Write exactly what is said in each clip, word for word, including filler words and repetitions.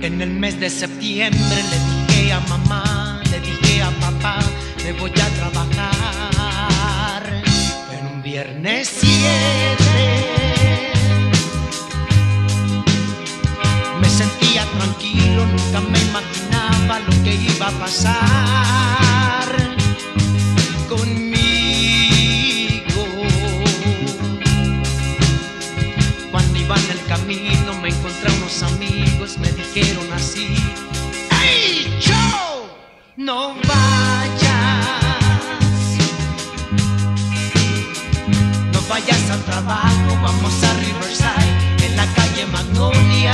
En el mes de septiembre le dije a mamá, le dije a papá, me voy a trabajar. En un viernes siete me sentía tranquilo, nunca me imaginaba lo que iba a pasar conmigo. Cuando iba en el camino me encontré unos amigos, me dijeron así: ¡Hey, Joe! No vayas, no vayas al trabajo, vamos a Riverside, en la calle Magnolia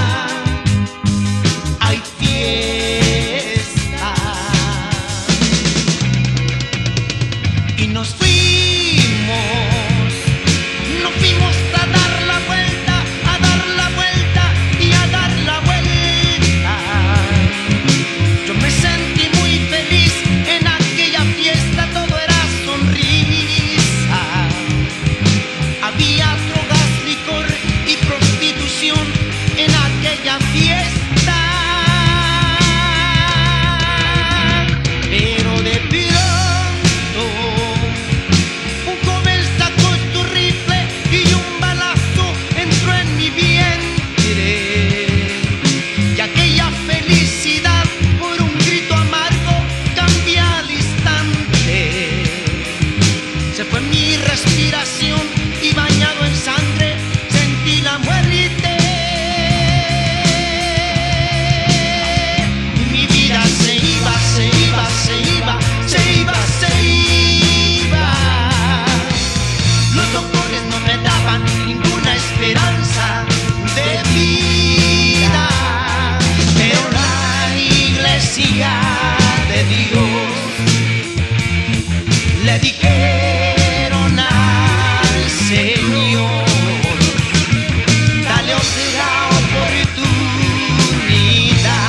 hay fiesta. Y nos fuimos, nos fuimos a dar la vuelta, a dar la vuelta y a dar la vuelta. Yo me sentí muy feliz en aquella fiesta, todo era sonrisa. Había drogas, licor y prostitución en aquella fiesta. Pero de pronto un joven sacó su rifle y un balazo entró en mi vientre. Y aquella felicidad por un grito amargo cambió al instante. Se fue mi respiración y bañado en sangre sentí la muerte. Y mi vida se iba, se iba, se iba, se iba, se iba. Los doctores no me daban ninguna esperanza de vida, pero la iglesia de Dios le dijeron al Señor: dale otra oportunidad.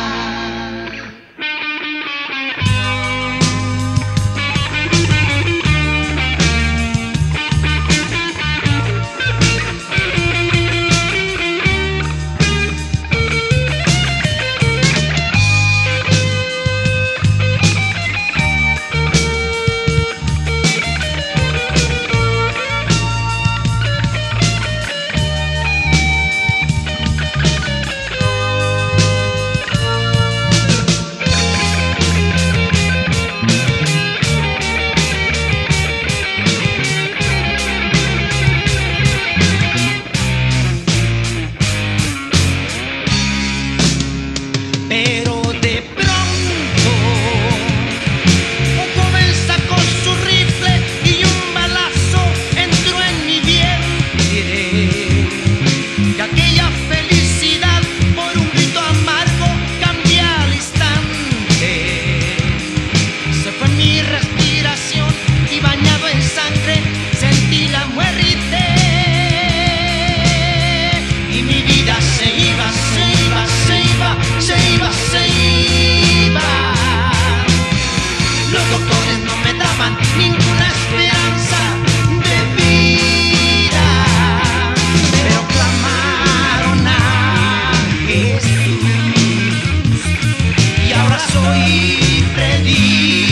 Pero de pronto un joven sacó su rifle y un balazo entró en mi vientre. Y aquella felicidad por un grito amargo cambió al instante. Se fue mi respiración y bañado en sangre sentí la muerte. Y mi vida se iba, se iba, se iba, se iba, se iba. Los doctores no me daban ninguna esperanza de vida, pero clamaron a Jesús y ahora soy feliz.